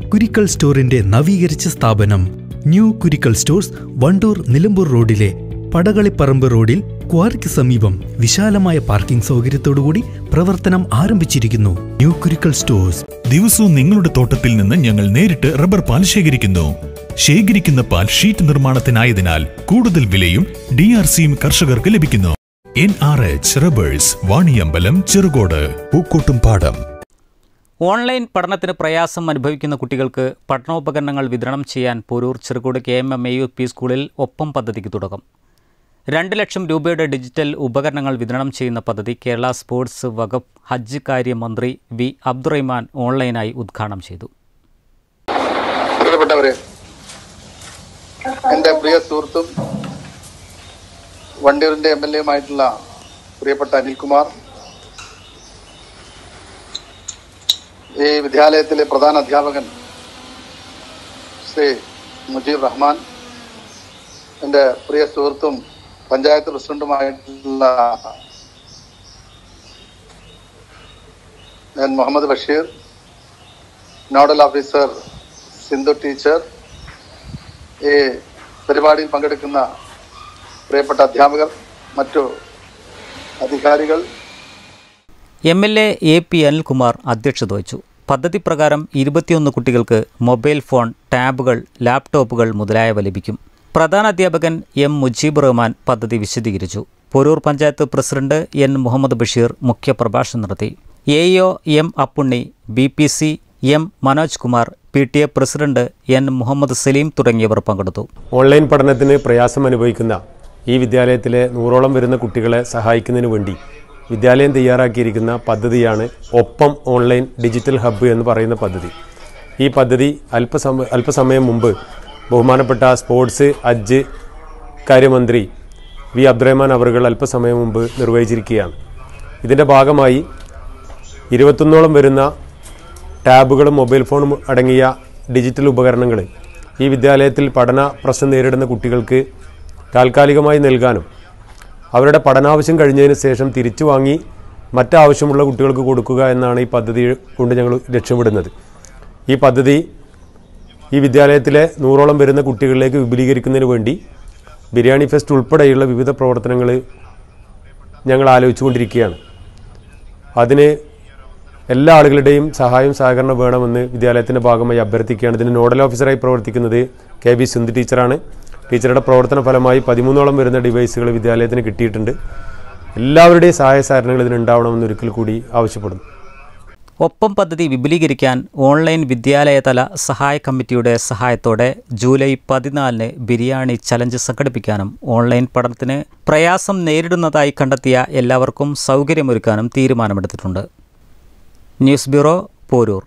കുരിക്കൽ സ്റ്റോറിന്റെ നവീകരിച്ച സ്ഥാപനം ന്യൂ കുരിക്കൽ സ്റ്റോഴ്സ് വണ്ടൂർ നിലമ്പൂർ റോഡിലെ പടകളിപ്പറമ്പ് റോഡിൽ ക്വാറിക്ക് സമീപം വിശാലമായ പാർക്കിംഗ് സൗകര്യത്തോടുകൂടി പ്രവർത്തനം ആരംഭിച്ചിരിക്കുന്നു. New Kurikkal stores. ദിവസവും നിങ്ങളുടെ തോട്ടത്തിൽ നിന്ന് ഞങ്ങൾ നേരിട്ട് റബ്ബർ പാൽ ശേഖരിക്കുന്നു. ശേഖരിക്കുന്ന പാൽ ഷീറ്റ് നിർമ്മാണത്തിനായതിനാൽ കൂടുതൽ വിലയും DRCയും കർഷകർക്ക് ലഭിക്കുന്നു. NRH rubbers, Vaniyambalam, Cherukode, Pookkottumpadam. Online പഠനത്തിന് പ്രയാസം അനുഭവിക്കുന്ന കുട്ടികൾക്ക് പഠനോപകരണങ്ങൾ വിതരണം ചെയ്യാൻ പോരൂർ ചെറുകോട് KMMAUPS സ്കൂളിൽ ഒപ്പം പദ്ധതിക്ക് തുടക്കം. 2 ലക്ഷം രൂപയുടെ ഡിജിറ്റൽ ഉപകരണങ്ങൾ വിതരണം ചെയ്യുന്ന പദ്ധതി കേരള സ്പോർട്സ് വകുപ്പ് ഹജ്ജ് കാര്യമന്ത്രി വി അബ്ദുറഹ്മാൻ ഓൺലൈനായി ഉദ്ഘാടനം ചെയ്തു. പ്രിയപ്പെട്ടവരെ, എൻ്റെ പ്രിയ സുഹൃത്തും വണ്ടൂരിൻ്റെ MLAയുമായിട്ടുള്ള പ്രിയപ്പെട്ട അനിൽകുമാർ, ഈ വിദ്യാലയത്തിലെ പ്രധാന അധ്യാപകൻ ശ്രീ മുജീബ് റഹ്മാൻ, എൻ്റെ പ്രിയ സുഹൃത്തും പഞ്ചായത്ത് പ്രസിഡന്റുമായിട്ടുള്ള ഞാൻ Muhammad Basheer, nodal officer Sindhu teacher, ഈ പരിപാടിയിൽ പങ്കെടുക്കുന്ന പ്രിയപ്പെട്ട അധ്യാപകർ, മറ്റു അധികാരികൾ. MLA AP അനിൽകുമാർ അധ്യക്ഷത വഹിച്ചു. പദ്ധതി പ്രകാരം 21 കുട്ടികൾക്ക് മൊബൈൽ ഫോൺ, ടാബുകൾ, ലാപ്ടോപ്പുകൾ മുതലായവ ലഭിക്കും. പ്രധാന അധ്യാപകൻ M മുജീബ് റഹ്മാൻ പദ്ധതി വിശദീകരിച്ചു. പോരൂർ പഞ്ചായത്ത് പ്രസിഡന്റ് N മുഹമ്മദ് ബഷീർ മുഖ്യപ്രഭാഷണം നടത്തി. AO M Appunni, BPC M Manoj Kumar, PTA president N Muhammad Saleem തുടങ്ങിയവർ പങ്കെടുത്തു. ഓൺലൈൻ പഠനത്തിന് പ്രയാസം അനുഭവിക്കുന്ന ഈ വിദ്യാലയത്തിലെ 100ഓളം വരുന്ന കുട്ടികളെ സഹായിക്കുന്നതിന് വേണ്ടി വിദ്യാലയം തയ്യാറാക്കിയിരിക്കുന്ന പദ്ധതിയാണ് ഒപ്പം ഓൺലൈൻ ഡിജിറ്റൽ ഹബ്ബ് എന്ന് പറയുന്ന പദ്ധതി. ഈ പദ്ധതി അല്പസമയം മുമ്പ് ബഹുമാനപ്പെട്ട സ്പോർട്സ് ഹജ്ജ് കാര്യമന്ത്രി വി അബ്ദുറഹ്മാൻ അവറുകൾ അല്പസമയം മുമ്പ് നിർവഹിച്ചിരിക്കുകയാണ്. ഇതിൻ്റെ ഭാഗമായി 21ഓളം വരുന്ന ടാബുകളും മൊബൈൽ ഫോണും അടങ്ങിയ ഡിജിറ്റൽ ഉപകരണങ്ങൾ ഈ വിദ്യാലയത്തിൽ പഠന പ്രശ്നം നേരിടുന്ന കുട്ടികൾക്ക് താൽക്കാലികമായി നൽകാനും അവരുടെ പഠനാവശ്യം കഴിഞ്ഞതിന് ശേഷം തിരിച്ചു വാങ്ങി മറ്റാവശ്യമുള്ള കുട്ടികൾക്ക് കൊടുക്കുക എന്നാണ് ഈ പദ്ധതി കൊണ്ട് ഞങ്ങൾ ലക്ഷ്യമിടുന്നത്. ഈ പദ്ധതി ഈ വിദ്യാലയത്തിലെ 100ഓളം വരുന്ന കുട്ടികളിലേക്ക് വിപുലീകരിക്കുന്നതിന് വേണ്ടി ബിരിയാണി ഫെസ്റ്റ് ഉൾപ്പെടെയുള്ള വിവിധ പ്രവർത്തനങ്ങൾ ഞങ്ങൾ ആലോചിച്ചുകൊണ്ടിരിക്കുകയാണ്. അതിന് എല്ലാ ആളുകളുടെയും സഹായം സഹകരണം വേണമെന്ന് വിദ്യാലയത്തിൻ്റെ ഭാഗമായി അഭ്യർത്ഥിക്കുകയാണ്. ഇതിന് നോഡൽ ഓഫീസറായി പ്രവർത്തിക്കുന്നത് KB സിന്ധു ടീച്ചറാണ്. ടീച്ചറുടെ പ്രവർത്തന ഫലമായി 13ഓളം വരുന്ന ഡിവൈസുകൾ വിദ്യാലയത്തിന് കിട്ടിയിട്ടുണ്ട്. എല്ലാവരുടെയും സഹായ സഹകരണങ്ങൾ ഇതിനുണ്ടാവണമെന്ന് ഒരിക്കൽ കൂടി ആവശ്യപ്പെടുന്നു. ഒപ്പം പദ്ധതി വിപുലീകരിക്കാൻ ഓൺലൈൻ വിദ്യാലയതല സഹായ കമ്മിറ്റിയുടെ സഹായത്തോടെ ജൂലൈ 14 ബിരിയാണി ചലഞ്ച് സംഘടിപ്പിക്കാനും ഓൺലൈൻ പഠനത്തിന് പ്രയാസം നേരിടുന്നതായി കണ്ടെത്തിയ എല്ലാവർക്കും സൗകര്യമൊരുക്കാനും തീരുമാനമെടുത്തിട്ടുണ്ട്. News bureau, Poroor.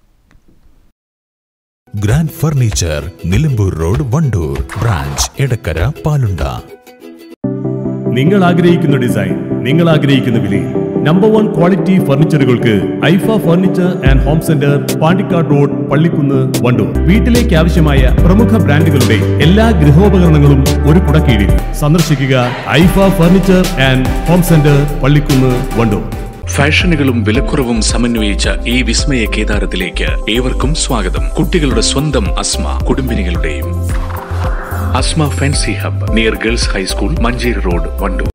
Grand furniture, Nilambur road, Wandoor branch, Edakkara, Palunda. നിങ്ങൾ ആഗ്രഹിക്കുന്ന ഡിസൈൻ, നിങ്ങൾ ആഗ്രഹിക്കുന്ന വിലയിൽ നമ്പർ 1 ക്വാളിറ്റി ഫർണിച്ചറുകൾക്ക് Aifa furniture and home centre, Pandikkad road, Pallikkunnu, Wandoor. വീട്ടിലേക്ക് ആവശ്യമായ പ്രമുഖ ബ്രാൻഡുകളുടെ എല്ലാ ഗൃഹോപകരണങ്ങളും ഒരു കുടക്കീഴിൽ. സന്ദർശിക്കുക Aifa furniture and home centre, Pallikkunnu, Wandoor. ഫാഷനുകളും വിലക്കുറവും സമന്വയിച്ച ഈ വിസ്മയ കേദാരത്തിലേക്ക് ഏവർക്കും സ്വാഗതം. കുട്ടികളുടെ സ്വന്തം അസ്മ, കുടുംബിനികളുടെയും. Asma fancy hub, near girls high school, Manjeri road, Wandoor.